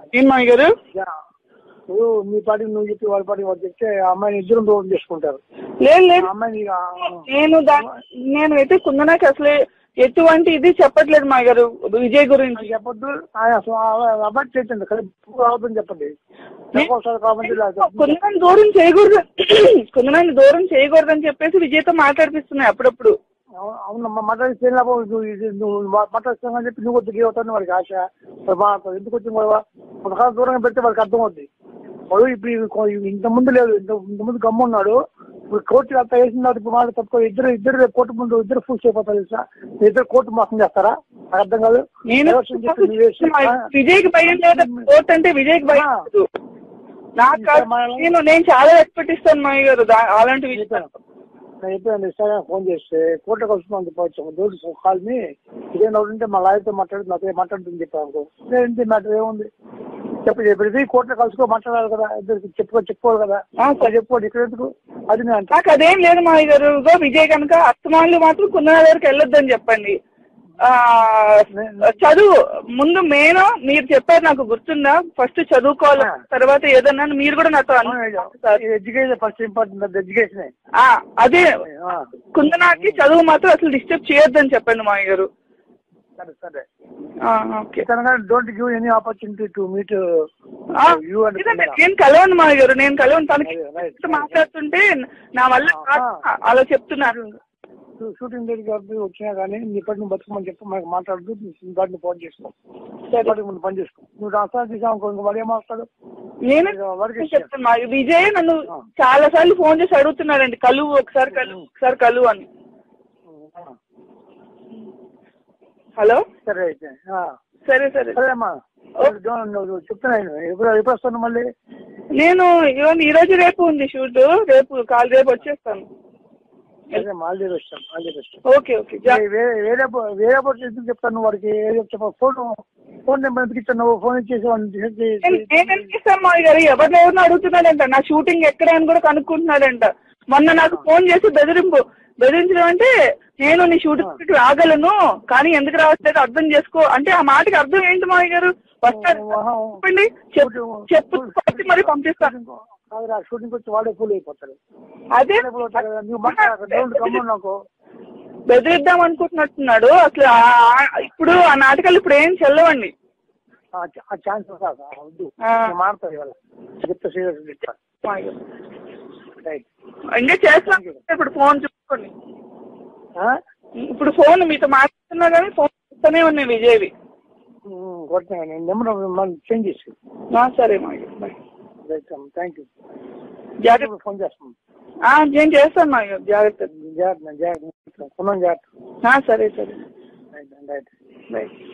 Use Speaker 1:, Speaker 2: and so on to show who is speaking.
Speaker 1: ఏం మావి గారు?
Speaker 2: నీ పాటికి నువ్వు చెప్పి వాళ్ళ పాటికి వాళ్ళు చెప్తే ఆ అమ్మాయిని ఇద్దరు దూరం చేసుకుంటారు.
Speaker 1: లేదు లేదు, నేనైతే కుందనాకి అసలు ఎటువంటి ఇది చెప్పట్లేదు మా గారు. విజయ్ గురించి
Speaker 2: చెప్పొద్దు, అబ్బాయి చేయండి అవుతుంది చెప్పండి.
Speaker 1: కుందనాన్ని దూరం చేయకూడదు, కుందనాన్ని దూరం చేయకూడదని చెప్పేసి విజయ్తో మాట్లాడిపిస్తున్నాయి అప్పుడప్పుడు.
Speaker 2: అవునమ్మా, మాట్లాడిస్తే నువ్వు మాట్లాడుతానని చెప్పి నువ్వు వద్దు అవుతాను వాడికి ఆశ. ఎందుకు వచ్చింది కొంతకాలం దూరంగా పెడితే వాడికి అర్థం అవుద్ది. వాడు ఇప్పుడు ఇంత ముందు లేదు, ఇంత ముందు గమ్మున్నాడు. ఇప్పుడు కోర్టు అంతా వేసిన తర్వాత ఇప్పుడు మాట తప్ప ఇద్దరు కోర్టు ముందు ఇద్దరు ఫుల్స్ అయిపోతారు తెలుసా. ఇద్దరు కోర్టు మోసం చేస్తారా? నాకు అర్థం కాదు.
Speaker 1: విజయ్కి భయం లేదు, కోర్టు అంటే విజయ్కి భయం లేదు. నేను చాలా ఎక్స్పెక్ట్ ఇస్తాను మావి గారు అలాంటి విషయం.
Speaker 2: నేను చెప్పాను ఇన్స్టాగ్రామ్ ఫోన్ చేస్తే కోర్టుకు వస్తుంది పోవచ్చు కాల్ని ఇదేం డౌట్ ఉంటే మా లాయర్తో నాతో మాట్లాడుతుంది చెప్పాను. ఏంటి మ్యాటర్ ఏముంది చెప్పి కోర్టులో కలుసుకో మాట్లాడాలి కదా, ఇద్దరు చెప్పుకోవాలి కదా. చెప్పుకోండి ఇక్కడ ఎందుకు అది
Speaker 1: నాకు అదేం లేదు మావి గారు. విజయ్ కనుక అస్తమానులు మాత్రం కుందన దగ్గరికి వెళ్ళొద్దని చెప్పండి. చదువు ముందు మెయిన్ మీరు చెప్పారు నాకు గుర్తుందా, ఫస్ట్ చదువుకోవాలి తర్వాత ఏదన్నా మీరు కూడా నాతో
Speaker 2: ఎడ్యుకేషన్ ఫస్ట్ ఇంపార్టెంట్ ఎడ్యుకేషన్.
Speaker 1: అదే కుందనాకి చదువు మాత్రం అసలు డిస్టర్బ్ చేయొద్దని చెప్పండి మావి గారు.
Speaker 2: సరే సరే
Speaker 1: okay.
Speaker 2: Don't give any opportunity to meet you.
Speaker 1: నేను కలవను మావి గారు, నేను కలవను. తనకి మాట్లాడుతుంటే నా వల్ల అలా చెప్తున్నారు.
Speaker 2: షూటింగ్ దగ్గరికి వచ్చినా కానీ ఇప్పటి నువ్వు బతుకమని చెప్పి మనకు మాట్లాడుతూ దాన్ని ఫోన్ చేసుకో, ముందు పని చేసుకో. నువ్వు ట్రాన్స్ఫర్ చేసావు వాడు ఏమవుతాడు?
Speaker 1: నేనే చెప్తాను. విజయ్ నన్ను చాలా సార్లు ఫోన్ చేసి అడుగుతున్నాడండి, కలువు ఒకసారి కలువు అని. హలో
Speaker 2: సరే అయితే
Speaker 1: సరే సరే
Speaker 2: సరేమ్మా చెప్తున్నాను. ఎప్పుడు వస్తాను మళ్ళీ?
Speaker 1: నేను ఈ రోజు రేపు ఉంది షూట్, రేపు వచ్చేస్తాను. Okay okay.
Speaker 2: వేరే ఎందుకు చెప్తాను వాడికి? ఫోన్ నెంబర్ ఎందుకు ఇచ్చాను? ఫోన్
Speaker 1: ఇచ్చేసాను మావి గారు. ఎవరినెవరిని అడుగుతున్నాడంట, నా షూటింగ్ ఎక్కడ అని కూడా కనుక్కుంటున్నాడంట. మొన్న నాకు ఫోన్ చేసి బెదిరించడం అంటే నేను నీ షూటింగ్ రాగలను కానీ ఎందుకు రావట్లేదు అర్థం చేసుకో అంటే ఆ మాటకి అర్థం ఏంటి మావి గారు? వస్తారు చెప్పండి, చెప్పు మరి పంపిస్తాను.
Speaker 2: షూటింగ్ వచ్చి వాడే ఫుల్ అయిపోతాడు.
Speaker 1: అదే బెదిరిద్దాం అనుకుంటున్నట్టున్నాడు. అసలు ఇప్పుడు ఆ నాటకాలు ఇప్పుడు ఏం చెల్లవండి. ఇంకా చేస్తాను. ఇప్పుడు ఫోన్ చూసుకోండి. ఇప్పుడు ఫోన్ మీతో మాట్లాడుతున్నా కానీ ఫోన్ చూస్తూనే ఉన్నాయి విజయ్వి.
Speaker 2: చేంజ్ చేసి
Speaker 1: సరే మాకు బాయ్.
Speaker 2: Thank you.
Speaker 1: జాగ్రత్త
Speaker 2: ఫోన్ చేస్తాను.
Speaker 1: నేను చేస్తాను మాకు జాగ్రత్త.
Speaker 2: జాగ్రత్త.
Speaker 1: సరే సరే
Speaker 2: రైట్.
Speaker 1: బాయ్.